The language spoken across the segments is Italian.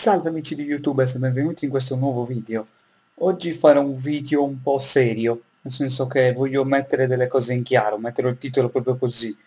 Salve amici di YouTube e benvenuti in questo nuovo video. Oggi farò un video un po' serio, nel senso che voglio mettere delle cose in chiaro, metterò il titolo proprio così.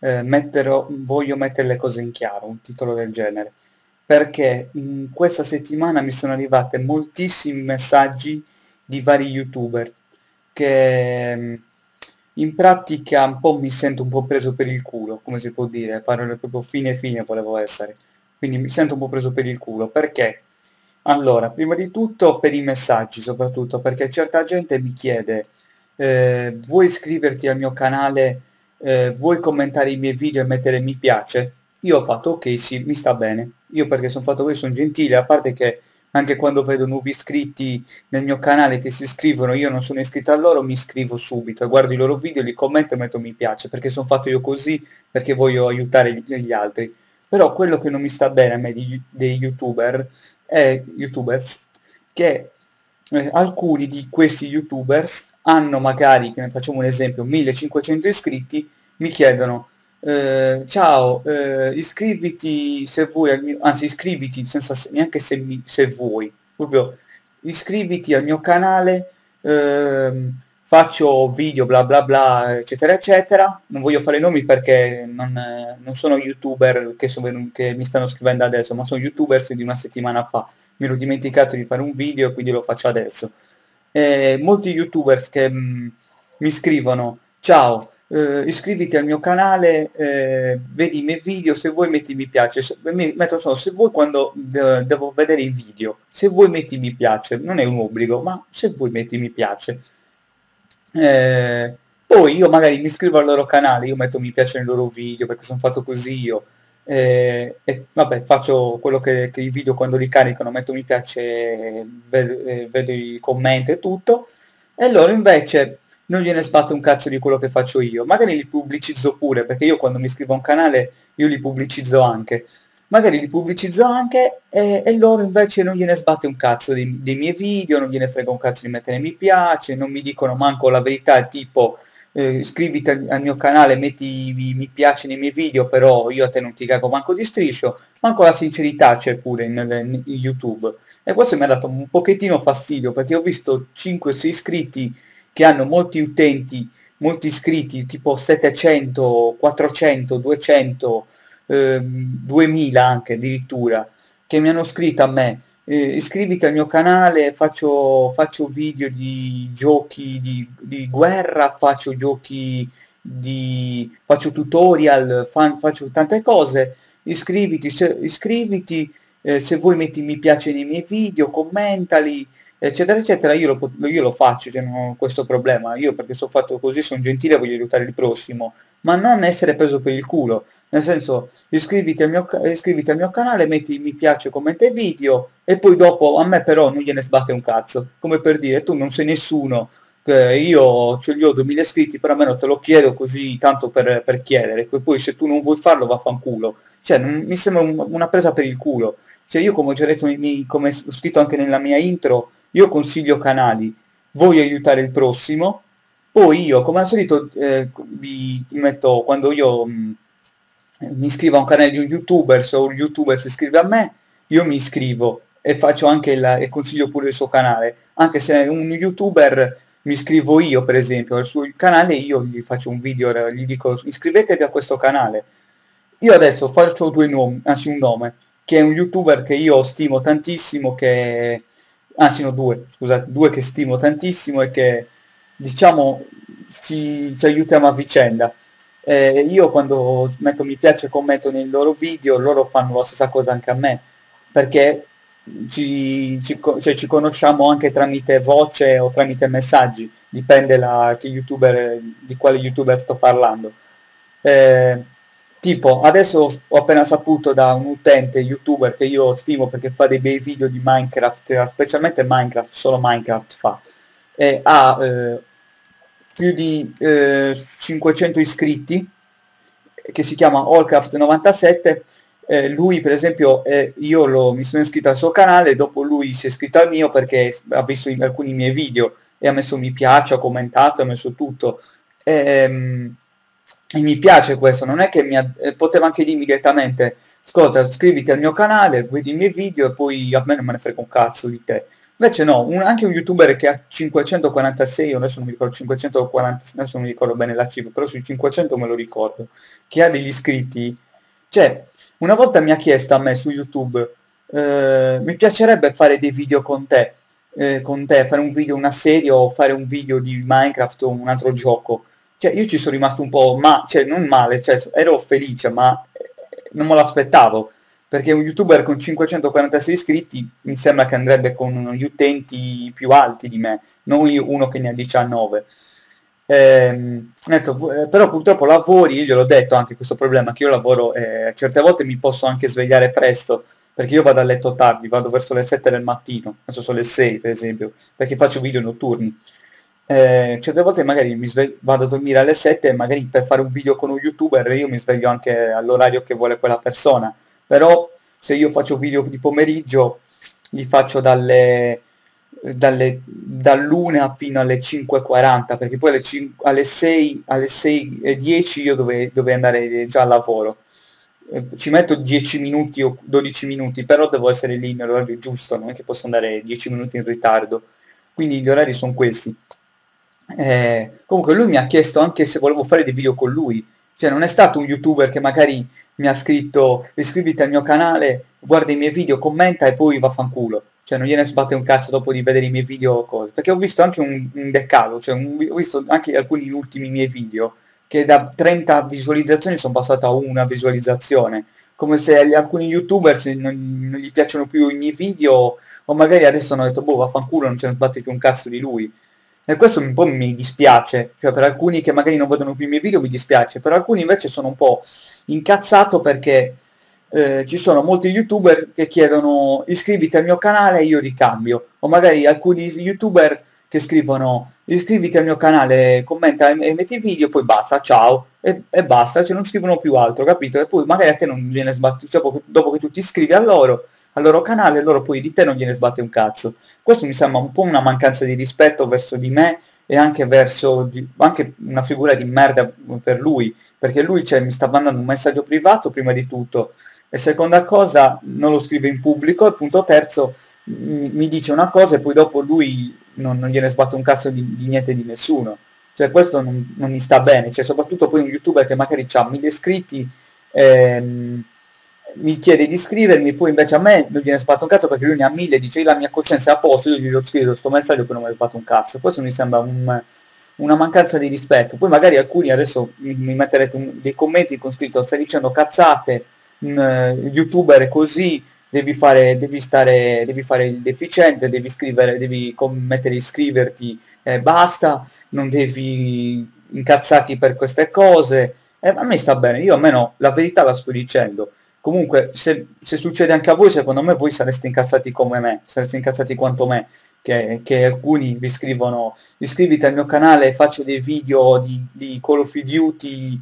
Voglio mettere le cose in chiaro, un titolo del genere, perché in questa settimana mi sono arrivate moltissimi messaggi di vari YouTuber che in pratica un po' mi sento un po' preso per il culo, come si può dire, parole proprio fine volevo essere. Quindi mi sento un po' preso per il culo, perché? Allora, prima di tutto per i messaggi, soprattutto perché certa gente mi chiede, vuoi iscriverti al mio canale, vuoi commentare i miei video e mettere mi piace? Io ho fatto ok, sì, mi sta bene. Io perché sono fatto così, sono gentile, a parte che anche quando vedo nuovi iscritti nel mio canale che si iscrivono, io non sono iscritto a loro, mi iscrivo subito, guardo i loro video, li commento e metto mi piace, perché sono fatto io così, perché voglio aiutare gli altri. Però quello che non mi sta bene a me dei YouTubers, che alcuni di questi YouTubers hanno magari, che ne facciamo un esempio, 1500 iscritti, mi chiedono ciao, iscriviti se vuoi al mio, anzi iscriviti senza neanche se vuoi, proprio iscriviti al mio canale, faccio video bla bla bla, eccetera eccetera. Non voglio fare nomi perché non sono YouTuber che mi stanno scrivendo adesso, ma sono YouTubers di una settimana fa. Mi ero dimenticato di fare un video e quindi lo faccio adesso. Molti YouTubers che mi scrivono ciao, iscriviti al mio canale, vedi i miei video, se vuoi metti mi piace, metto solo se vuoi quando devo vedere i video, se vuoi metti mi piace, non è un obbligo, ma se vuoi metti mi piace. Eh, Poi io magari mi iscrivo al loro canale, io metto mi piace nei loro video perché sono fatto così io. E vabbè, faccio quello che i video quando li caricano, metto mi piace, vedo i commenti e tutto, e loro invece non gliene sbatto un cazzo di quello che faccio io. Magari li pubblicizzo pure, perché io quando mi iscrivo a un canale io li pubblicizzo anche. Magari li pubblicizzo anche e loro invece non gliene sbatte un cazzo dei miei video, non gliene frega un cazzo di mettere mi piace, non mi dicono manco la verità, tipo iscriviti al mio canale, metti mi piace nei miei video, però io a te non ti cago manco di striscio, manco la sincerità c'è pure in YouTube. E questo mi ha dato un pochettino fastidio, perché ho visto 5-6 iscritti che hanno molti utenti, molti iscritti, tipo 700, 400, 200, 2000 anche addirittura, che mi hanno scritto a me, iscriviti al mio canale, faccio video di giochi di guerra, faccio tutorial, faccio tante cose, iscriviti, se vuoi metti mi piace nei miei video, commentali, eccetera, eccetera, io lo faccio, cioè non ho questo problema, io perché sono fatto così, sono gentile, voglio aiutare il prossimo, ma non essere preso per il culo, nel senso, iscriviti al mio canale, metti mi piace, commenta i video, e poi dopo a me però non gliene sbatte un cazzo, come per dire, tu non sei nessuno, io ce li ho 2000 iscritti, però almeno te lo chiedo così tanto per chiedere, poi se tu non vuoi farlo vaffanculo, cioè mi sembra una presa per il culo, cioè io come ho già detto, come ho scritto anche nella mia intro, io consiglio canali, voglio aiutare il prossimo, poi io come al solito vi metto, quando io mi iscrivo a un canale di un youtuber, se un youtuber si iscrive a me, io mi iscrivo e faccio anche e consiglio pure il suo canale, anche se un youtuber mi iscrivo io per esempio al suo canale, io gli faccio un video, gli dico iscrivetevi a questo canale. Io adesso faccio due nomi, anzi un nome, che è un youtuber che io stimo tantissimo, anzi no due, scusate, due che stimo tantissimo e che diciamo ci aiutiamo a vicenda. Io quando metto mi piace e commento nei loro video, loro fanno la stessa cosa anche a me, perché cioè, ci conosciamo anche tramite voce o tramite messaggi, dipende di quale youtuber sto parlando. Eh, Tipo, adesso ho appena saputo da un utente youtuber che io stimo perché fa dei bei video di Minecraft, specialmente Minecraft, solo Minecraft fa, e ha più di 500 iscritti, che si chiama Allcraft97. Lui per esempio, mi sono iscritto al suo canale, dopo lui si è iscritto al mio perché ha visto alcuni miei video e ha messo mi piace, ha commentato, ha messo tutto. Ehm, E mi piace questo, non è che poteva anche dirmi direttamente, ascolta, iscriviti al mio canale, vedi i miei video e poi a me non me ne frega un cazzo di te. Invece no, anche un youtuber che ha 546, adesso non mi ricordo, 540, adesso non mi ricordo bene la cifra, però sui 500 me lo ricordo, che ha degli iscritti, cioè, una volta mi ha chiesto a me su YouTube, mi piacerebbe fare dei video con te, fare un video, una serie o fare un video di Minecraft o un altro gioco. Cioè, io ci sono rimasto un po', ma, cioè, non male, cioè, ero felice, ma non me lo aspettavo, perché un youtuber con 546 iscritti mi sembra che andrebbe con gli utenti più alti di me, non io uno che ne ha 19. Ho detto, però purtroppo lavori, io gliel'ho detto anche questo problema, che io lavoro, certe volte mi posso anche svegliare presto, perché io vado a letto tardi, vado verso le 7 del mattino, adesso sono le 6 per esempio, perché faccio video notturni. Certe volte magari vado a dormire alle 7 e magari per fare un video con un youtuber io mi sveglio anche all'orario che vuole quella persona, però se io faccio video di pomeriggio li faccio dall'1 fino alle 5:40, perché poi alle 6:10 io dovrei andare già al lavoro. Ci metto 10 minuti o 12 minuti, però devo essere lì nell'orario giusto, non è che posso andare 10 minuti in ritardo. Quindi gli orari sono questi. Comunque lui mi ha chiesto anche se volevo fare dei video con lui, cioè non è stato un youtuber che magari mi ha scritto iscriviti al mio canale, guarda i miei video, commenta e poi vaffanculo, cioè non gliene sbatte un cazzo dopo di vedere i miei video o cose, perché ho visto anche un decalo, cioè ho visto anche alcuni ultimi miei video che da 30 visualizzazioni sono passato a una visualizzazione, come se alcuni youtuber se non gli piacciono più i miei video o magari adesso hanno detto boh vaffanculo non ce ne sbatte più un cazzo di lui. E questo un po' mi dispiace, cioè per alcuni che magari non vedono più i miei video mi dispiace, per alcuni invece sono un po' incazzato perché ci sono molti youtuber che chiedono iscriviti al mio canale e io ricambio, o magari alcuni youtuber che scrivono iscriviti al mio canale, commenta e metti video, poi basta, ciao, e basta, cioè non scrivono più altro, capito? E poi magari a te non viene sbattuto, cioè dopo che tu ti iscrivi al loro canale, loro poi di te non gliene sbatte un cazzo. Questo mi sembra un po' una mancanza di rispetto verso di me e anche anche una figura di merda per lui, perché lui cioè, mi sta mandando un messaggio privato prima di tutto e seconda cosa non lo scrive in pubblico e punto terzo mi dice una cosa e poi dopo lui non gliene sbatte un cazzo di niente di nessuno. Cioè questo non mi sta bene, cioè soprattutto poi un youtuber che magari ha 1000 iscritti ehm, mi chiede di iscrivermi, poi invece a me non gliene sbatto un cazzo perché lui ne ha 1000, dice la mia coscienza è a posto, io gli ho scritto sto messaggio che non mi ha fatto un cazzo. Questo mi sembra una mancanza di rispetto. Poi magari alcuni adesso mi metterete dei commenti con scritto stai dicendo cazzate, un youtuber è così, devi fare il deficiente, devi scrivere, mettere iscriverti e basta, non devi incazzarti per queste cose. A me sta bene, io almeno la verità la sto dicendo. Comunque, se succede anche a voi, secondo me voi sareste incazzati come me, sareste incazzati quanto me, che alcuni vi scrivono iscriviti al mio canale, faccio dei video di Call of Duty,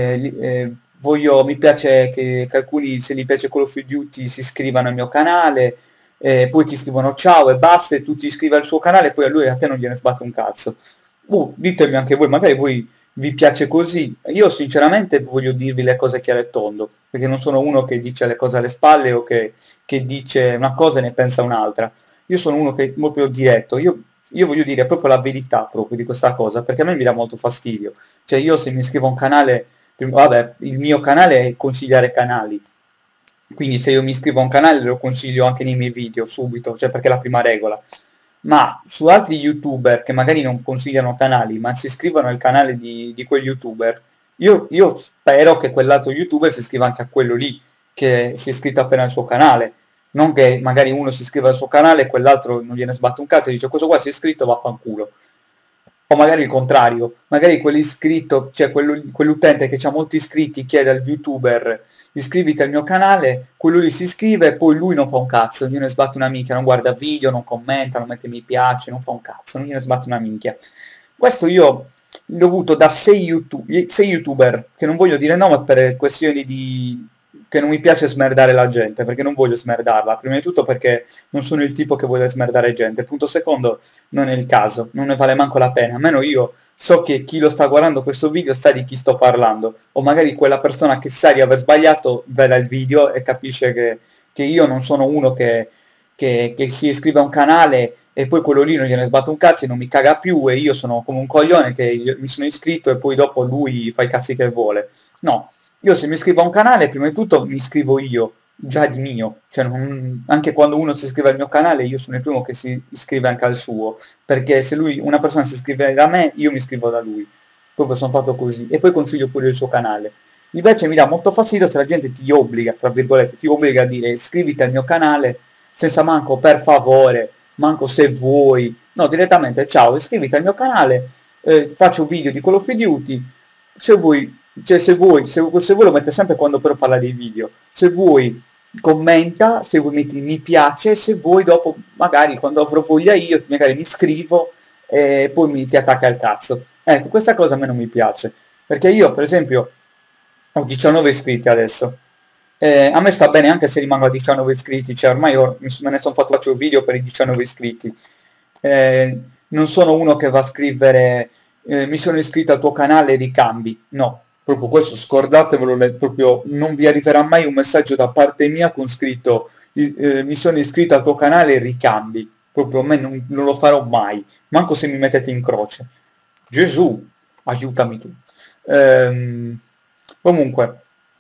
mi piace che alcuni, se gli piace Call of Duty, si iscrivano al mio canale, poi ti scrivono ciao e basta, e tu ti iscrivi al suo canale, poi a lui a te non gliene sbatte un cazzo. Ditemi anche voi, magari voi vi piace così. Io sinceramente voglio dirvi le cose chiare e tondo, perché non sono uno che dice le cose alle spalle o che dice una cosa e ne pensa un'altra. Io sono uno che è proprio diretto, io voglio dire proprio la verità proprio di questa cosa, perché a me mi dà molto fastidio. Cioè io se mi iscrivo a un canale, vabbè, il mio canale è consigliare canali, quindi se io mi iscrivo a un canale lo consiglio anche nei miei video subito, cioè perché è la prima regola. Ma su altri youtuber che magari non consigliano canali, ma si iscrivono al canale di quel youtuber, io spero che quell'altro youtuber si iscriva anche a quello lì, che si è iscritto appena al suo canale. Non che magari uno si iscrive al suo canale e quell'altro non gliene sbatte un cazzo e dice questo qua si è iscritto, vaffanculo. O magari il contrario, magari quell'iscritto, cioè quell'utente che ha molti iscritti chiede al youtuber iscriviti al mio canale, quello lì si iscrive e poi lui non fa un cazzo, non gliene sbatte una minchia, non guarda video, non commenta, non mette mi piace, non fa un cazzo, non gliene sbatte una minchia. Questo io l'ho avuto da 6 YouTuber, che non voglio dire nome per questioni di che non mi piace smerdare la gente, perché non voglio smerdarla, prima di tutto perché non sono il tipo che vuole smerdare gente, punto secondo, non è il caso, non ne vale manco la pena, almeno io so che chi lo sta guardando questo video sa di chi sto parlando, o magari quella persona che sa di aver sbagliato veda il video e capisce che io non sono uno che si iscrive a un canale e poi quello lì non gliene sbatte un cazzo e non mi caga più e io sono come un coglione che mi sono iscritto e poi dopo lui fa i cazzi che vuole. No, io se mi iscrivo a un canale, prima di tutto mi iscrivo io, già di mio, cioè anche quando uno si iscrive al mio canale io sono il primo che si iscrive anche al suo, perché se lui, una persona si iscrive da me, io mi iscrivo da lui, proprio sono fatto così, e poi consiglio pure il suo canale. Invece mi dà molto fastidio se la gente ti obbliga, tra virgolette, ti obbliga a dire iscriviti al mio canale, senza manco per favore, manco se vuoi, no, direttamente ciao, iscriviti al mio canale, faccio video di Call of Duty, se vuoi, cioè se vuoi lo mette sempre quando però parla dei video, se vuoi commenta, se vuoi metti mi piace, se vuoi dopo magari quando avrò voglia io magari mi iscrivo e poi ti attacca il cazzo. Ecco, questa cosa a me non mi piace, perché io per esempio ho 19 iscritti adesso. A me sta bene anche se rimango a 19 iscritti, cioè ormai me ne sono fatto faccio video per i 19 iscritti. Non sono uno che va a scrivere mi sono iscritto al tuo canale ricambi, no, proprio questo scordatevelo, proprio non vi arriverà mai un messaggio da parte mia con scritto mi sono iscritto al tuo canale ricambi, proprio a me non lo farò mai, manco se mi mettete in croce. Gesù, aiutami tu. Ehm, Comunque,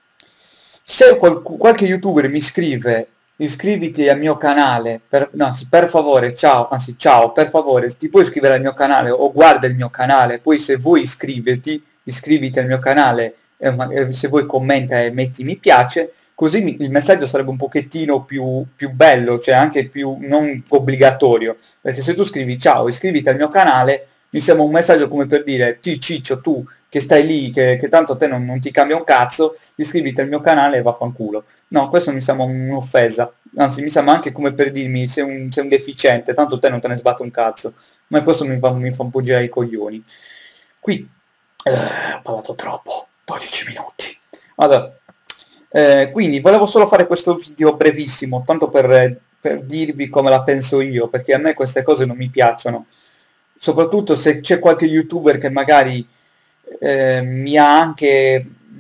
se qualche youtuber mi scrive iscriviti al mio canale, no, anzi, per favore, ciao, anzi ciao, per favore, ti puoi iscrivere al mio canale o guarda il mio canale, poi se vuoi iscriviti al mio canale, se vuoi commenta e metti mi piace, così il messaggio sarebbe un pochettino più bello, cioè anche più non obbligatorio, perché se tu scrivi ciao, iscriviti al mio canale, mi sembra un messaggio come per dire ti ciccio tu che stai lì, che tanto a te non ti cambia un cazzo, iscriviti al mio canale e vaffanculo. No, questo mi sembra un'offesa, anzi mi sembra anche come per dirmi sei un deficiente, tanto te non te ne sbatte un cazzo, ma questo mi fa un po' girare i coglioni. Qui ho parlato troppo, 12 minuti. Allora, quindi volevo solo fare questo video brevissimo, tanto per dirvi come la penso io, perché a me queste cose non mi piacciono. Soprattutto se c'è qualche youtuber che magari mi ha anche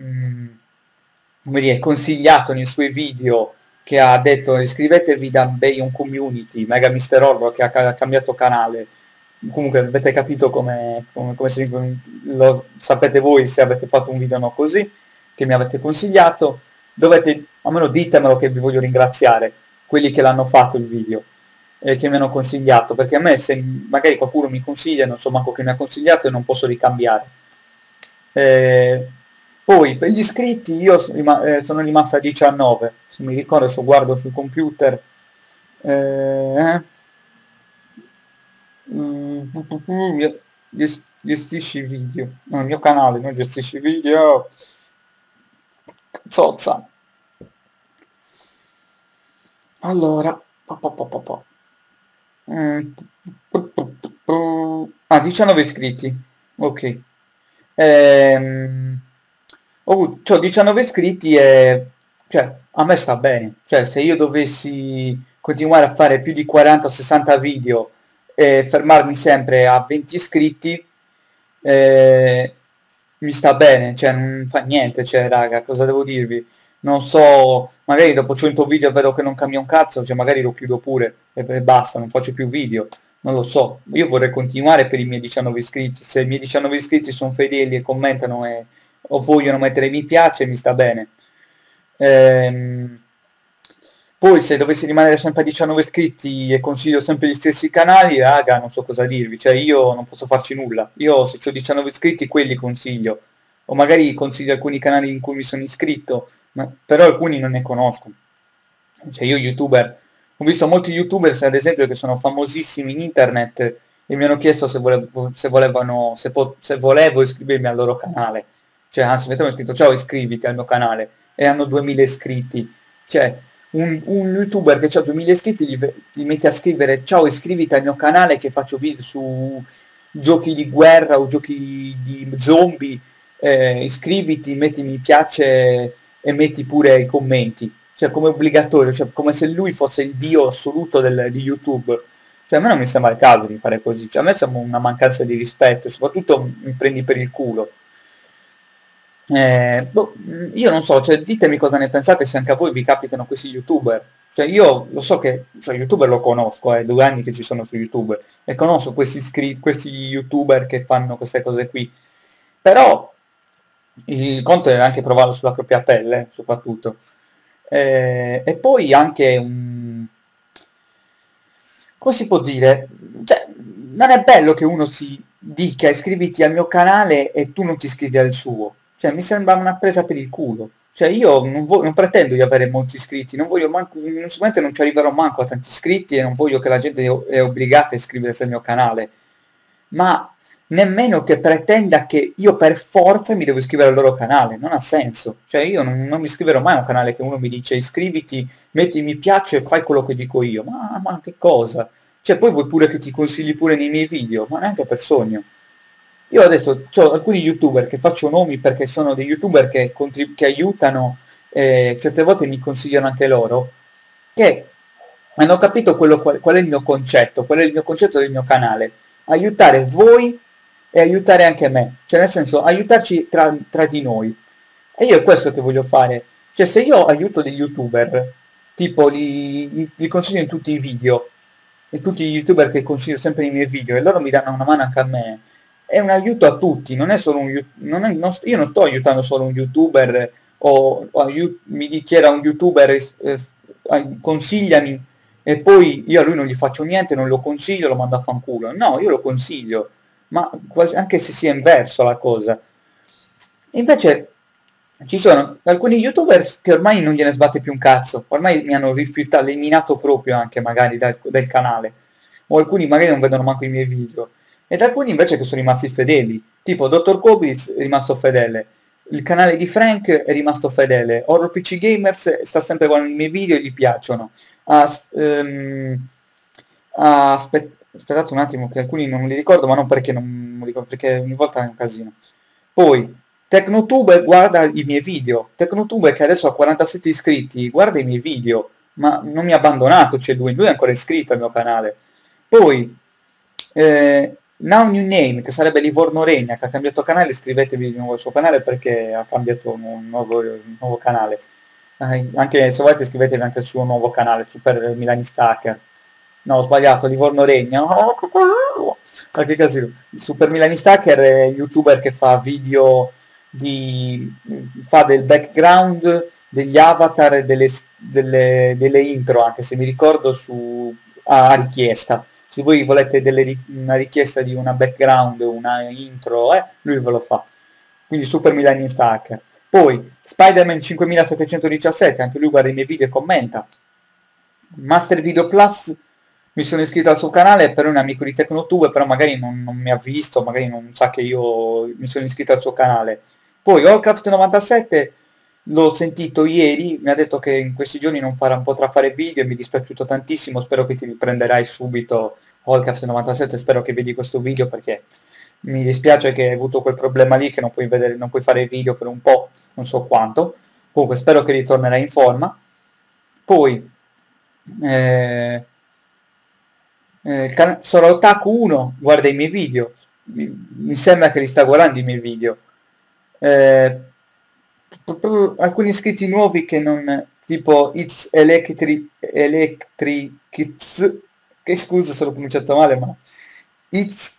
come dire, consigliato nei suoi video che ha detto iscrivetevi da Bayon Community, Mega Mister Horror che ha cambiato canale. Comunque avete capito come lo sapete voi se avete fatto un video no così, che mi avete consigliato. Dovete, almeno ditemelo che vi voglio ringraziare, quelli che l'hanno fatto il video e che mi hanno consigliato, perché a me se magari qualcuno mi consiglia, non so manco che mi ha consigliato e non posso ricambiare. Eh, Poi per gli iscritti io sono rimasta a 19, se mi ricordo adesso guardo sul computer. Eh, gestisci video, no, il mio canale, non gestisci video, zozza. Allora, Mm, 19 iscritti, ok. Ehm, c'ho 19 iscritti e cioè, a me sta bene. Cioè, se io dovessi continuare a fare più di 40 o 60 video e fermarmi sempre a 20 iscritti, eh, mi sta bene, cioè non fa niente, cioè raga, cosa devo dirvi? Non so, magari dopo 100 video vedo che non cambia un cazzo, cioè magari lo chiudo pure e basta, non faccio più video, non lo so. Io vorrei continuare per i miei 19 iscritti, se i miei 19 iscritti sono fedeli e commentano o vogliono mettere mi piace, mi sta bene. Ehm, Poi se dovessi rimanere sempre a 19 iscritti e consiglio sempre gli stessi canali, raga, non so cosa dirvi, cioè io non posso farci nulla. Io se ho 19 iscritti quelli consiglio, o magari consiglio alcuni canali in cui mi sono iscritto, però alcuni non ne conosco. Cioè io youtuber, ho visto molti youtubers ad esempio che sono famosissimi in internet e mi hanno chiesto se volevo iscrivermi al loro canale. Cioè anzi mi hanno scritto ciao iscriviti al mio canale e hanno 2000 iscritti. Cioè un youtuber che ha 2000 iscritti gli metti a scrivere ciao iscriviti al mio canale che faccio video su giochi di guerra o giochi di zombie, iscriviti, metti mi piace e metti pure i commenti, cioè come obbligatorio, cioè come se lui fosse il dio assoluto di YouTube. Cioè a me non mi sembra il caso di fare così, cioè a me sembra una mancanza di rispetto, soprattutto mi prendi per il culo. Boh, io non so, cioè, ditemi cosa ne pensate se anche a voi vi capitano questi youtuber. Cioè, io lo so che, cioè, youtuber lo conosco, è 2 anni che ci sono su YouTube e conosco questi youtuber che fanno queste cose qui. Però il conto è anche provarlo sulla propria pelle, soprattutto. E poi anche un... come si può dire? Cioè, non è bello che uno si dica iscriviti al mio canale e tu non ti iscrivi al suo. Cioè, mi sembra una presa per il culo. Cioè, io non pretendo di avere molti iscritti, non voglio manco, sicuramente non ci arriverò manco a tanti iscritti e non voglio che la gente è obbligata a iscriversi al mio canale. Ma nemmeno che pretenda che io per forza mi devo iscrivere al loro canale, non ha senso. Cioè, io non mi iscriverò mai a un canale che uno mi dice iscriviti, metti mi piace e fai quello che dico io. Ma che cosa? Cioè, poi vuoi pure che ti consigli pure nei miei video, ma neanche per sogno. Io adesso ho alcuni youtuber che faccio nomi perché sono dei youtuber che aiutano, certe volte mi consigliano anche loro, che hanno capito qual è il mio concetto, qual è il mio concetto del mio canale. Aiutare voi e aiutare anche me. Cioè nel senso, aiutarci tra di noi. E io è questo che voglio fare. Cioè se io aiuto degli youtuber, tipo li consiglio in tutti i video, e tutti gli youtuber che consiglio sempre nei miei video, e loro mi danno una mano anche a me, è un aiuto a tutti, non è solo un io non sto aiutando solo un youtuber mi dichiara un youtuber consigliami e poi io a lui non gli faccio niente, non lo consiglio, lo mando a fanculo. No, io lo consiglio, ma anche se sia inverso la cosa. Invece ci sono alcuni youtubers che ormai non gliene sbatte più un cazzo, ormai mi hanno rifiutato, eliminato proprio anche magari del canale, o alcuni magari non vedono manco i miei video, ed alcuni invece che sono rimasti fedeli, tipo Dr. Koblitz è rimasto fedele, il canale di Frank è rimasto fedele, Horror PC Gamers sta sempre con i miei video e gli piacciono. Aspettate un attimo che alcuni non li ricordo, ma non perché non mi ricordo, perché ogni volta è un casino. Poi, Tecnotube guarda i miei video. Tecnotube che adesso ha 47 iscritti, guarda i miei video, ma non mi ha abbandonato, c'è lui è ancora iscritto al mio canale. Poi, Now New Name, che sarebbe Livorno Regna, che ha cambiato canale, iscrivetevi di nuovo al suo canale perché ha cambiato un nuovo canale. Anche se volete iscrivetevi anche al suo nuovo canale, Super Milani Stacker. No, ho sbagliato, Livorno Regna. Ma che casino. Super Milani Stacker è il youtuber che fa video fa del background, degli avatar e delle intro, anche se mi ricordo a richiesta. Se voi volete una richiesta di una background, una intro, lui ve lo fa. Quindi Super Milani Stacker. Poi Spider-Man 5717, anche lui guarda i miei video e commenta. Master Video Plus, mi sono iscritto al suo canale, però è un amico di Tecnotube, però magari non mi ha visto, magari non sa che io mi sono iscritto al suo canale. Poi Allcraft97 l'ho sentito ieri, mi ha detto che in questi giorni non potrà fare video e mi è dispiaciuto tantissimo, spero che ti riprenderai subito Allcraft97, spero che vedi questo video perché mi dispiace che hai avuto quel problema lì che non puoi fare video per un po', non so quanto. Comunque spero che ritornerai in forma. Poi eh, Solo Otaku 1 guarda i miei video, mi sembra che li sta guardando i miei video. Eh, Alcuni iscritti nuovi che non, tipo Electric, che scusa se l'ho pronunciato male, ma It's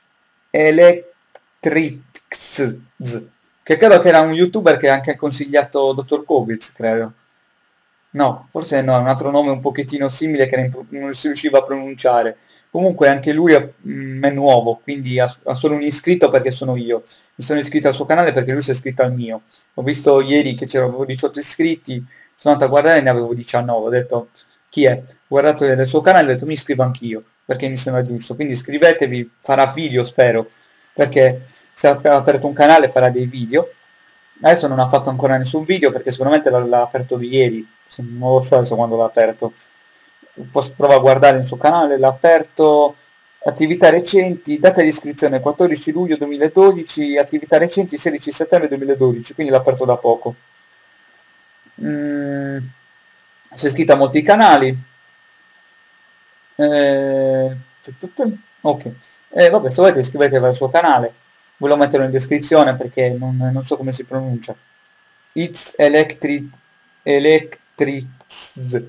Electrics, che credo che era un youtuber che ha anche consigliato Dr. Kovic, credo. No, forse no, è un altro nome un pochettino simile che non si riusciva a pronunciare. Comunque anche lui è nuovo, quindi ha solo un iscritto perché sono io. Mi sono iscritto al suo canale perché lui si è iscritto al mio. Ho visto ieri che c'erano 18 iscritti, sono andato a guardare e ne avevo 19. Ho detto chi è? Ho guardato il suo canale e ho detto mi iscrivo anch'io, perché mi sembra giusto. Quindi iscrivetevi, farà video spero, perché se ha aperto un canale farà dei video. Adesso non ha fatto ancora nessun video perché sicuramente l'ha aperto ieri, non lo so adesso quando l'ha aperto. Prova a guardare il suo canale, l'ha aperto, attività recenti, data di iscrizione 14 luglio 2012, attività recenti 16 settembre 2012, quindi l'ha aperto da poco. Mm, sei iscritto a molti canali. Ok. Vabbè, se volete iscrivetevi al suo canale. Ve lo metterò in descrizione perché non so come si pronuncia. It's Electrics.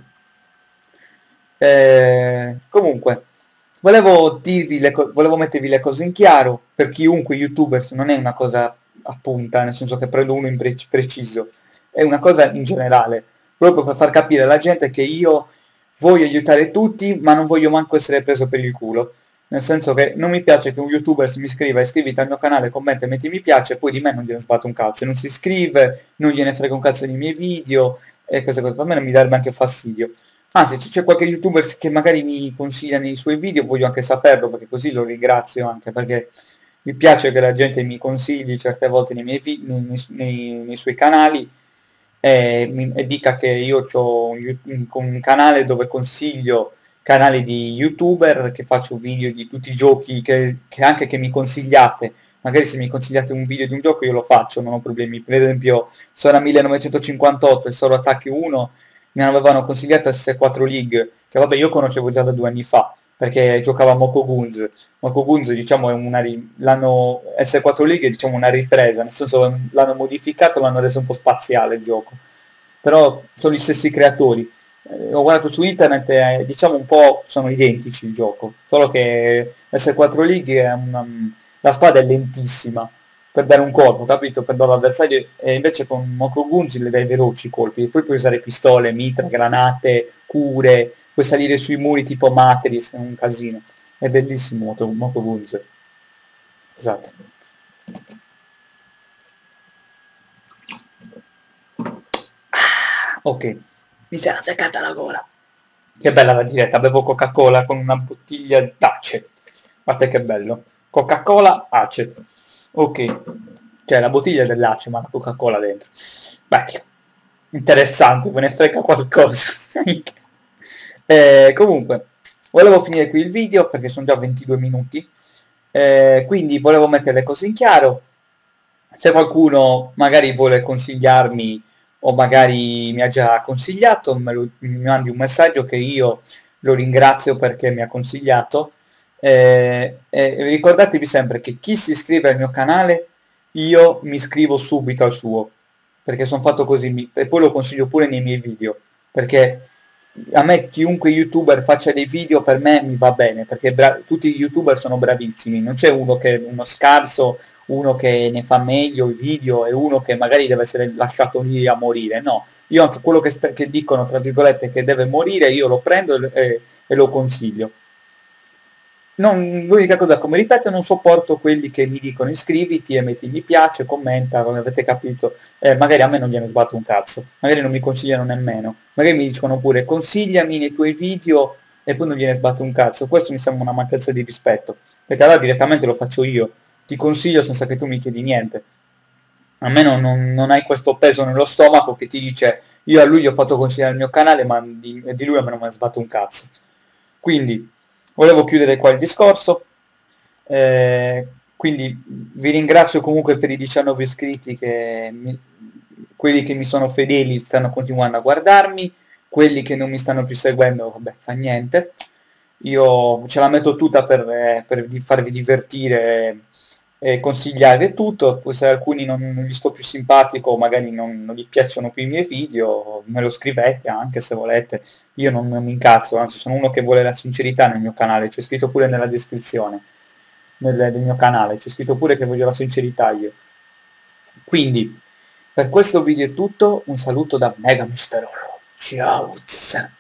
Comunque, volevo mettervi le cose in chiaro, per chiunque youtuber non è una cosa a punta, nel senso che prendo uno preciso, è una cosa in generale, proprio per far capire alla gente che io voglio aiutare tutti, ma non voglio manco essere preso per il culo. Nel senso che non mi piace che un youtuber mi scriva iscriviti al mio canale, commenta e metti mi piace, e poi di me non gliene sbatte un cazzo, e non si iscrive, non gliene frega un cazzo dei miei video, e queste cose, per me non mi darebbe anche fastidio. Anzi, se c'è qualche youtuber che magari mi consiglia nei suoi video, voglio anche saperlo, perché così lo ringrazio anche, perché mi piace che la gente mi consigli certe volte nei miei nei suoi canali e dica che io ho un canale dove consiglio canali di youtuber, che faccio video di tutti i giochi, che anche che mi consigliate, magari se mi consigliate un video di un gioco io lo faccio, non ho problemi. Per esempio, Sora 1958 e Solo Attacchi 1 mi avevano consigliato S4 League, che vabbè io conoscevo già da 2 anni fa, perché giocava a Moco Guns. Moco Guns diciamo è l'hanno S4 League è diciamo una ripresa, nel senso l'hanno modificato, l'hanno reso un po' spaziale il gioco. Però sono gli stessi creatori. Ho guardato su internet e diciamo un po' sono identici il gioco, solo che S4 League la spada è lentissima per dare un colpo, capito? Per dare all'avversario e invece con Moko Gunzi le dai veloci i colpi, poi puoi usare pistole, mitra, granate, cure, puoi salire sui muri tipo Matrix, è un casino. È bellissimo Moko Gunzi. Esatto. Ok, mi si era seccata la gola. Che bella la diretta, bevo Coca-Cola con una bottiglia d'Ace. Guardate che bello. Coca-Cola Ace. Ok, cioè la bottiglia dell'Ace ma la Coca-Cola dentro. Beh, interessante, me ne frega qualcosa. Comunque, volevo finire qui il video perché sono già 22 minuti. Quindi volevo mettere le cose in chiaro. Se qualcuno magari vuole consigliarmi o magari mi ha già consigliato, mi mandi un messaggio che io lo ringrazio perché mi ha consigliato. E ricordatevi sempre che chi si iscrive al mio canale, io mi iscrivo subito al suo, perché sono fatto così, e poi lo consiglio pure nei miei video, perché a me chiunque youtuber faccia dei video per me mi va bene, perché tutti gli youtuber sono bravissimi, non c'è uno che è uno scarso, uno che ne fa meglio i video e uno che magari deve essere lasciato lì a morire, no, io anche quello che dicono tra virgolette che deve morire io lo prendo e lo consiglio. L'unica cosa, come ripeto, non sopporto quelli che mi dicono iscriviti e metti mi piace, commenta, come avete capito, magari a me non gliene sbatto un cazzo, magari non mi consigliano nemmeno, magari mi dicono pure consigliami nei tuoi video e poi non gliene sbatto un cazzo, questo mi sembra una mancanza di rispetto, perché allora direttamente lo faccio io, ti consiglio senza che tu mi chiedi niente. A me non hai questo peso nello stomaco che ti dice io a lui gli ho fatto consigliare il mio canale ma di lui a me non me ne sbatto un cazzo. Quindi volevo chiudere qua il discorso, quindi vi ringrazio comunque per i 19 iscritti quelli che mi sono fedeli stanno continuando a guardarmi, quelli che non mi stanno più seguendo, vabbè, fa niente. Io ce la metto tutta per farvi divertire e consigliarvi e tutto, poi se alcuni non gli sto più simpatico, magari non gli piacciono più i miei video, me lo scrivete anche se volete, io non mi incazzo, anzi sono uno che vuole la sincerità nel mio canale, c'è scritto pure nella descrizione del mio canale, c'è scritto pure che voglio la sincerità io. Quindi, per questo video è tutto, un saluto da Mega Mister Oro. Ciao!